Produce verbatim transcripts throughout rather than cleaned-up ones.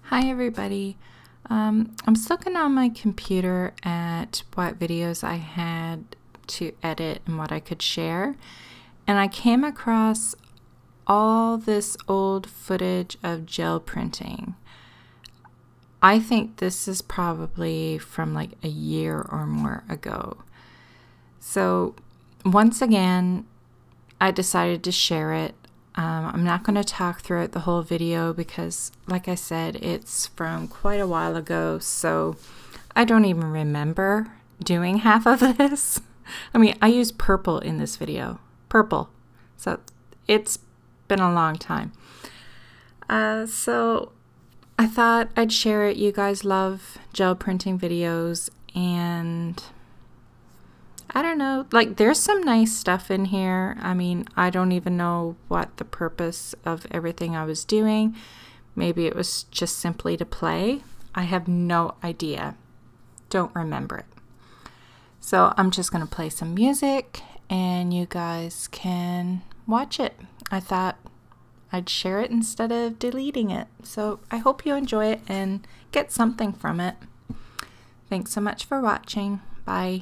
Hi everybody. Um, I'm just looking on my computer at what videos I had to edit and what I could share, and I came across all this old footage of gel printing. I think this is probably from like a year or more ago. So once again, I decided to share it. Um, I'm not going to talk throughout the whole video because, like I said, it's from quite a while ago, so I don't even remember doing half of this. I mean, I used purple in this video. Purple. So it's been a long time. Uh, so I thought I'd share it. You guys love gel printing videos, and I don't know, like there's some nice stuff in here. I mean, I don't even know what the purpose of everything I was doing. Maybe it was just simply to play. I have no idea. Don't remember it. So I'm just going to play some music and you guys can watch it. I thought I'd share it instead of deleting it. So I hope you enjoy it and get something from it. Thanks so much for watching. Bye.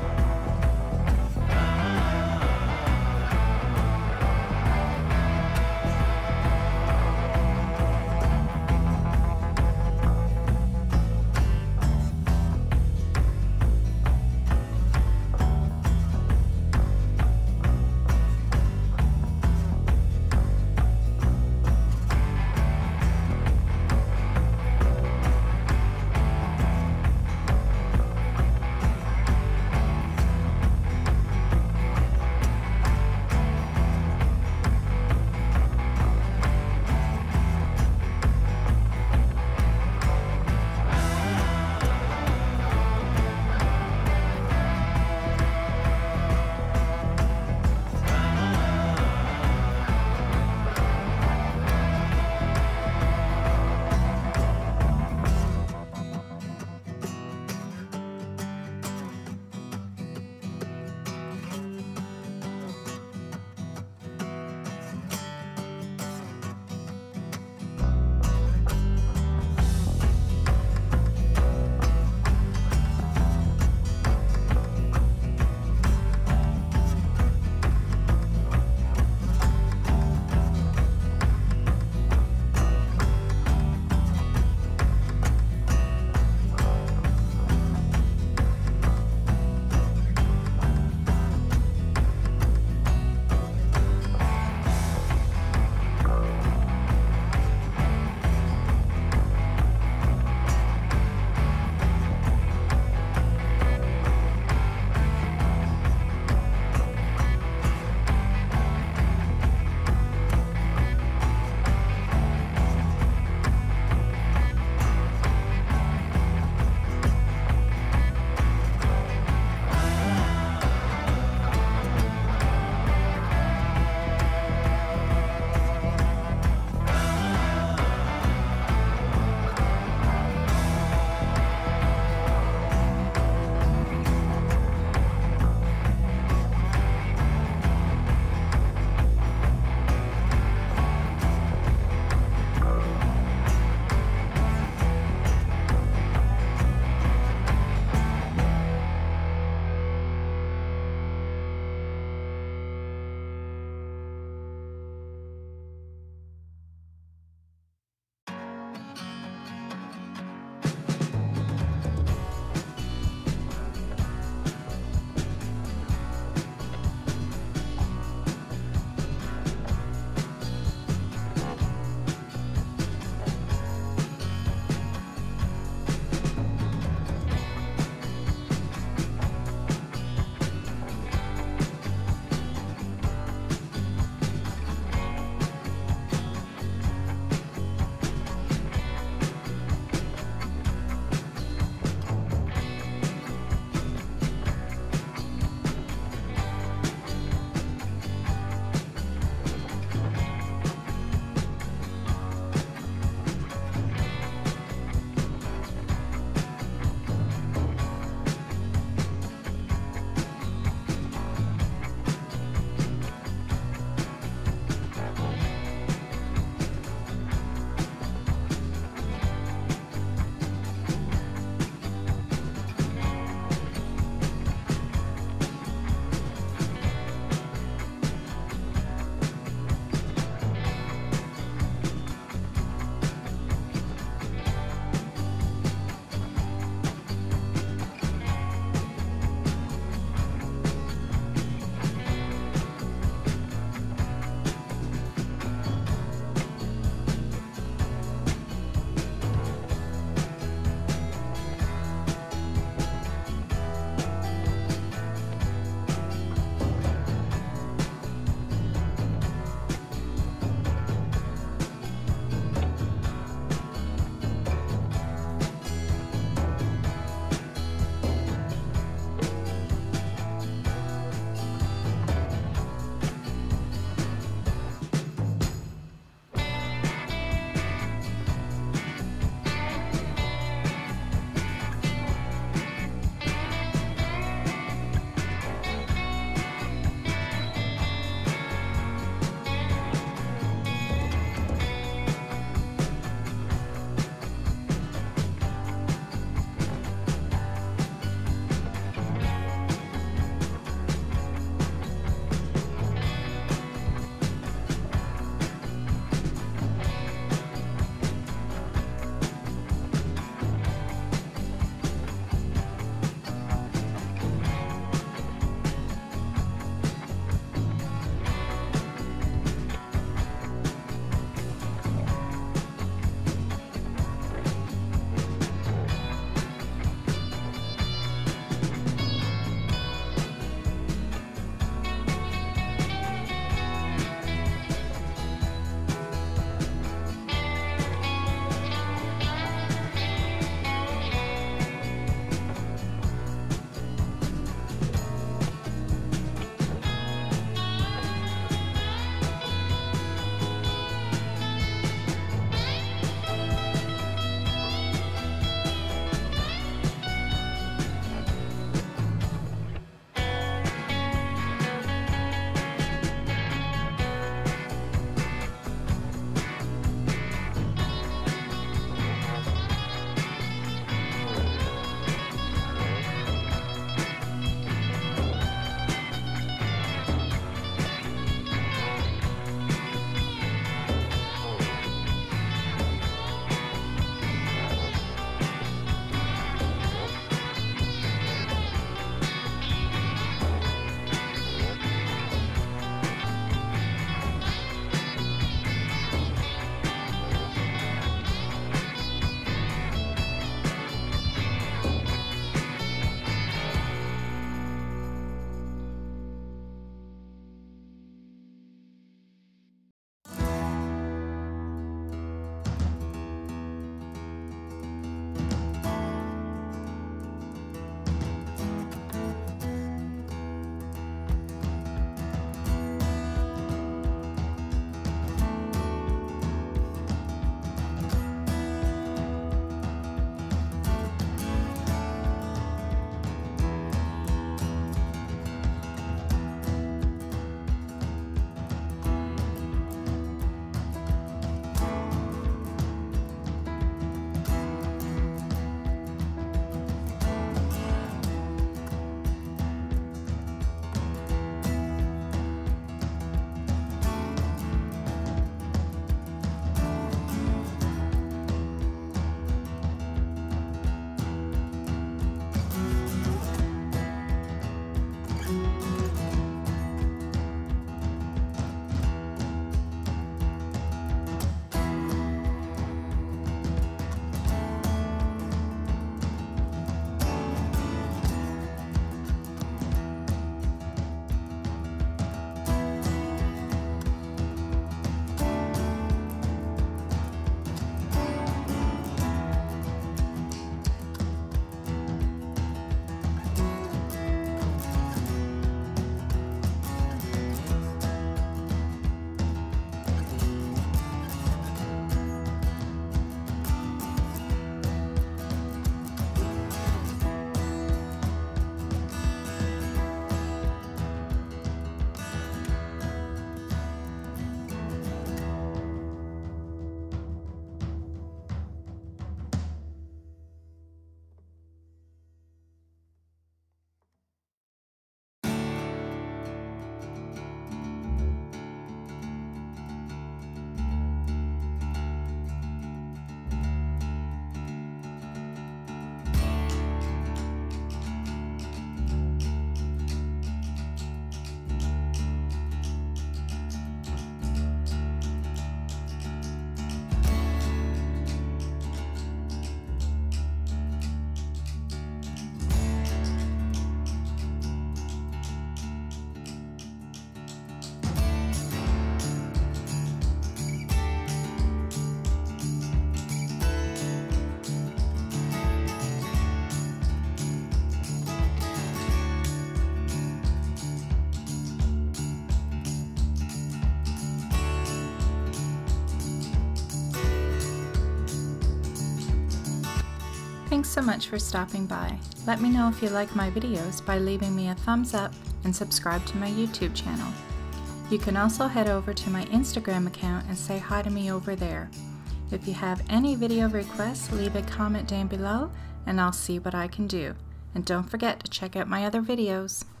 Thanks so much for stopping by. Let me know if you like my videos by leaving me a thumbs up and subscribe to my YouTube channel. You can also head over to my Instagram account and say hi to me over there. If you have any video requests, leave a comment down below and I'll see what I can do. And don't forget to check out my other videos.